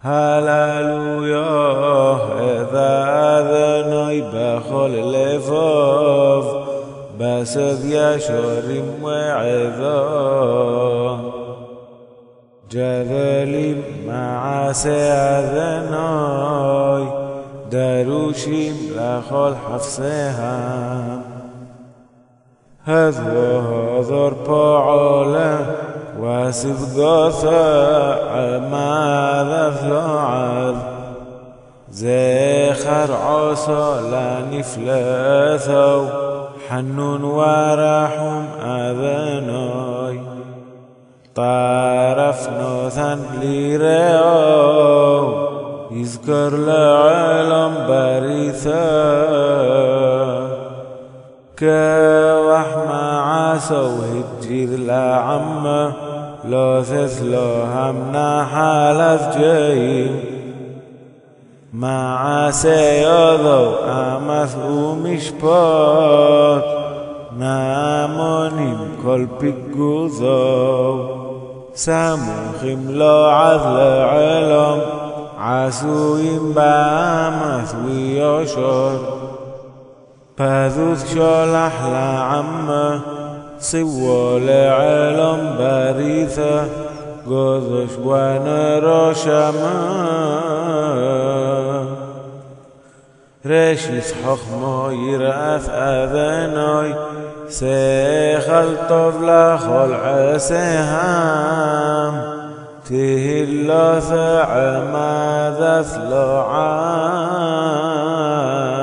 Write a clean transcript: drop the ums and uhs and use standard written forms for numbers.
הללויה, אדוני בכל לבב, בסוד ישרים ועדו. ג'דלים מעשה אדוני, דרושים לכל חפציהם. هذا פועלה וסדגתו עמדה פלועל. זכר עשו לנפלתו, حنون ورحم أذناي. طرف نوثن لرأو، يذكر لعالم بريثا. كوحما عسو هجير لعمه، لا تثلو همنا حالف جيم. مع سياضو أمث ومشبات، نامونين كل بيقوذو. ساموخم لا عذل علم، عسوين بأمث ويشر. بذوذ شلح لعمه، سوى لعلم بريثة. قذش ونرى شماه، رشيس حخما يرأث أذناي. سيخل طفل خلع سهام، تهلا ثعما ذا ثلعام.